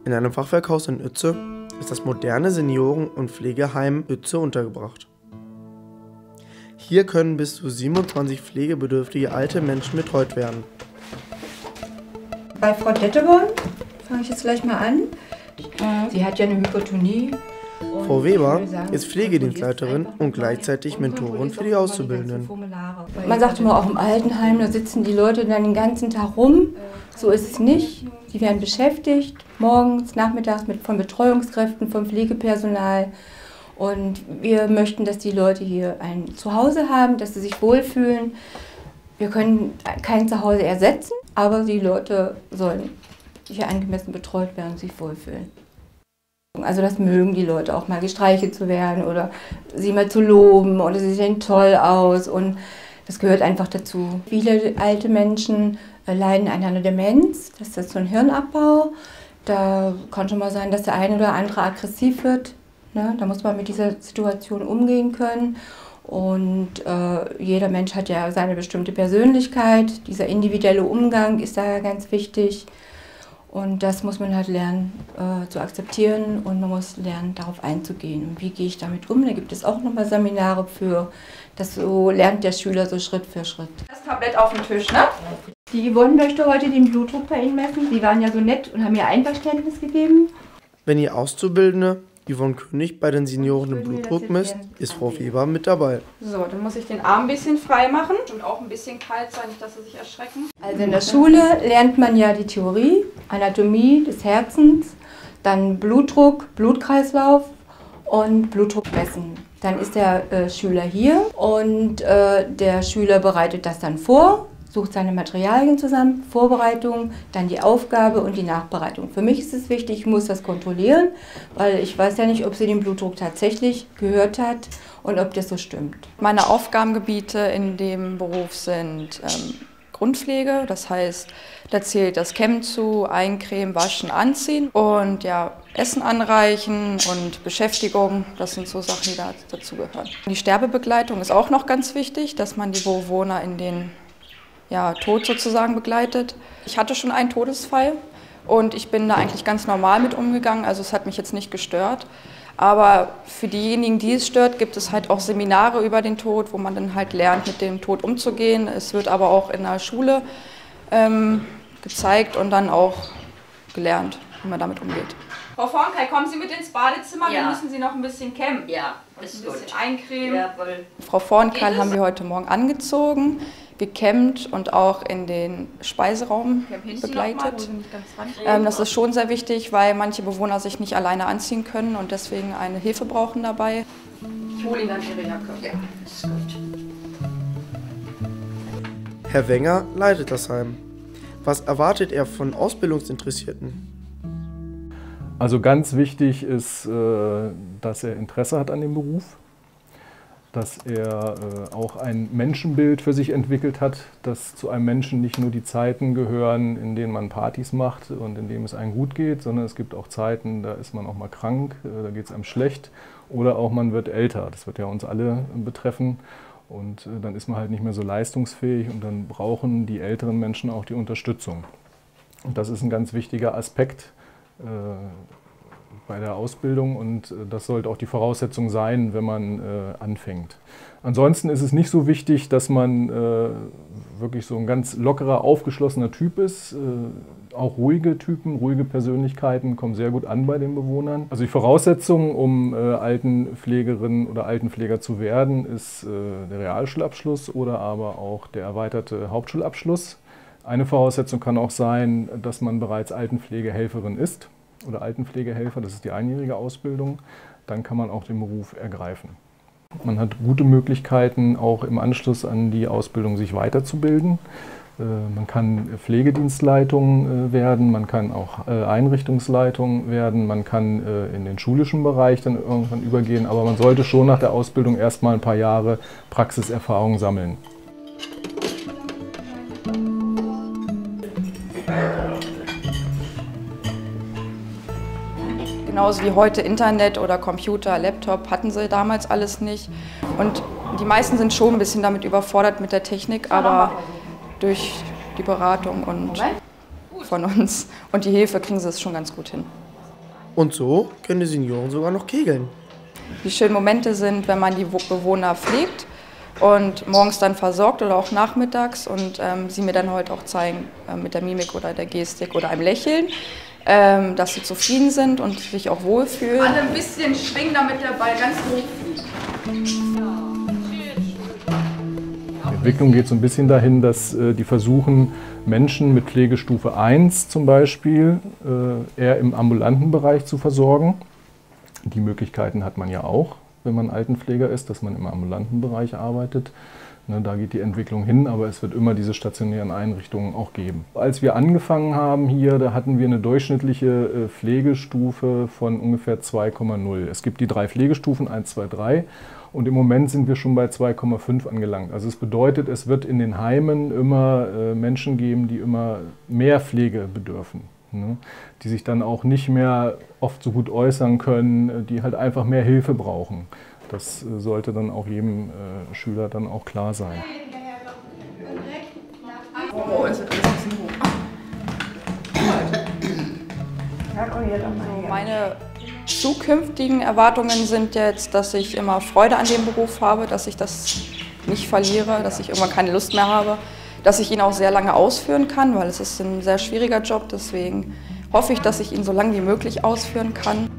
In einem Fachwerkhaus in Uetze ist das moderne Senioren- und Pflegeheim Uetze untergebracht. Hier können bis zu 27 pflegebedürftige alte Menschen betreut werden. Bei Frau Detteborn fange ich jetzt gleich mal an. Sie hat ja eine Hypertonie. Frau Weber ist Pflegedienstleiterin und gleichzeitig Mentorin für die Auszubildenden. Man sagt immer, auch im Altenheim, da sitzen die Leute dann den ganzen Tag rum. So ist es nicht. Die werden beschäftigt, morgens, nachmittags von Betreuungskräften, vom Pflegepersonal. Und wir möchten, dass die Leute hier ein Zuhause haben, dass sie sich wohlfühlen. Wir können kein Zuhause ersetzen, aber die Leute sollen hier angemessen betreut werden und sich wohlfühlen. Also das mögen die Leute auch mal, gestreichelt zu werden oder sie mal zu loben oder sie sehen toll aus und das gehört einfach dazu. Viele alte Menschen leiden an einer Demenz, das ist so ein Hirnabbau. Da kann schon mal sein, dass der eine oder andere aggressiv wird. Ne? Da muss man mit dieser Situation umgehen können. Und jeder Mensch hat ja seine bestimmte Persönlichkeit. Dieser individuelle Umgang ist da ganz wichtig. Und das muss man halt lernen zu akzeptieren und man muss lernen, darauf einzugehen. Und wie gehe ich damit um? Da gibt es auch nochmal Seminare für. Das so lernt der Schüler so Schritt für Schritt. Das Tablett auf dem Tisch, ne? Die Yvonne möchte heute den Blutdruck bei Ihnen messen. Sie waren ja so nett und haben mir Einverständnis gegeben. Wenn die Auszubildende Yvonne König bei den Senioren den Blutdruck misst, ist Frau Weber mit dabei. So, dann muss ich den Arm ein bisschen frei machen und auch ein bisschen kalt sein, nicht dass sie sich erschrecken. Also in der Schule lernt man ja die Theorie, Anatomie des Herzens, dann Blutdruck, Blutkreislauf und Blutdruck messen. Dann ist der Schüler hier und der Schüler bereitet das dann vor, sucht seine Materialien zusammen, Vorbereitung, dann die Aufgabe und die Nachbereitung. Für mich ist es wichtig, ich muss das kontrollieren, weil ich weiß ja nicht, ob sie den Blutdruck tatsächlich gehört hat und ob das so stimmt. Meine Aufgabengebiete in dem Beruf sind Grundpflege, das heißt, da zählt das Kämmen zu, Eincremen, Waschen, Anziehen und ja, Essen anreichen und Beschäftigung, das sind so Sachen, die dazu gehören. Die Sterbebegleitung ist auch noch ganz wichtig, dass man die Bewohner in den Tod sozusagen begleitet. Ich hatte schon einen Todesfall und ich bin da eigentlich ganz normal mit umgegangen, also es hat mich jetzt nicht gestört. Aber für diejenigen, die es stört, gibt es halt auch Seminare über den Tod, wo man dann halt lernt, mit dem Tod umzugehen. Es wird aber auch in der Schule gezeigt und dann auch gelernt, wie man damit umgeht. Frau Vornkai, kommen Sie mit ins Badezimmer, wir müssen Sie noch ein bisschen kämmen. Ja, ist gut. Ein bisschen eincremen. Jawohl. Frau Vornkai haben wir heute Morgen angezogen, gekämmt und auch in den Speiseraum begleitet. Das ist schon sehr wichtig, weil manche Bewohner sich nicht alleine anziehen können und deswegen eine Hilfe brauchen dabei. Ich hole Ihnen dann Ihre Jacke. Ja, ist gut. Herr Wenger leitet das Heim. Was erwartet er von Ausbildungsinteressierten? Also ganz wichtig ist, dass er Interesse hat an dem Beruf, dass er auch ein Menschenbild für sich entwickelt hat, dass zu einem Menschen nicht nur die Zeiten gehören, in denen man Partys macht und in denen es einem gut geht, sondern es gibt auch Zeiten, da ist man auch mal krank, da geht es einem schlecht oder auch man wird älter. Das wird ja uns alle betreffen und dann ist man halt nicht mehr so leistungsfähig und dann brauchen die älteren Menschen auch die Unterstützung. Und das ist ein ganz wichtiger Aspekt bei der Ausbildung und das sollte auch die Voraussetzung sein, wenn man anfängt. Ansonsten ist es nicht so wichtig, dass man wirklich so ein ganz lockerer, aufgeschlossener Typ ist. Auch ruhige Typen, ruhige Persönlichkeiten kommen sehr gut an bei den Bewohnern. Also die Voraussetzung, um Altenpflegerin oder Altenpfleger zu werden, ist der Realschulabschluss oder aber auch der erweiterte Hauptschulabschluss. Eine Voraussetzung kann auch sein, dass man bereits Altenpflegehelferin ist oder Altenpflegehelfer, das ist die einjährige Ausbildung, dann kann man auch den Beruf ergreifen. Man hat gute Möglichkeiten, auch im Anschluss an die Ausbildung sich weiterzubilden. Man kann Pflegedienstleitung werden, man kann auch Einrichtungsleitung werden, man kann in den schulischen Bereich dann irgendwann übergehen, aber man sollte schon nach der Ausbildung erstmal ein paar Jahre Praxiserfahrung sammeln. Genauso wie heute Internet oder Computer, Laptop hatten sie damals alles nicht. Und die meisten sind schon ein bisschen damit überfordert mit der Technik, aber durch die Beratung und von uns und die Hilfe kriegen sie es schon ganz gut hin. Und so können die Senioren sogar noch kegeln. Die schönen Momente sind, wenn man die Bewohner pflegt und morgens dann versorgt oder auch nachmittags und sie mir dann heute auch zeigen mit der Mimik oder der Gestik oder einem Lächeln, dass sie zufrieden sind und sich auch wohlfühlen. Alle ein bisschen schwingen, damit der Ball ganz hoch fliegt. Die Entwicklung geht so ein bisschen dahin, dass die versuchen, Menschen mit Pflegestufe 1 zum Beispiel eher im ambulanten Bereich zu versorgen. Die Möglichkeiten hat man ja auch, wenn man Altenpfleger ist, dass man im ambulanten Bereich arbeitet. Da geht die Entwicklung hin, aber es wird immer diese stationären Einrichtungen auch geben. Als wir angefangen haben hier, da hatten wir eine durchschnittliche Pflegestufe von ungefähr 2,0. Es gibt die 3 Pflegestufen, 1, 2, 3. Und im Moment sind wir schon bei 2,5 angelangt. Also es bedeutet, es wird in den Heimen immer Menschen geben, die immer mehr Pflege bedürfen. Die sich dann auch nicht mehr oft so gut äußern können, die halt einfach mehr Hilfe brauchen. Das sollte dann auch jedem Schüler dann auch klar sein. Oh, es wird alles ein bisschen hoch. Meine zukünftigen Erwartungen sind jetzt, dass ich immer Freude an dem Beruf habe, dass ich das nicht verliere, dass ich irgendwann keine Lust mehr habe, dass ich ihn auch sehr lange ausführen kann, weil es ist ein sehr schwieriger Job, deswegen hoffe ich, dass ich ihn so lange wie möglich ausführen kann.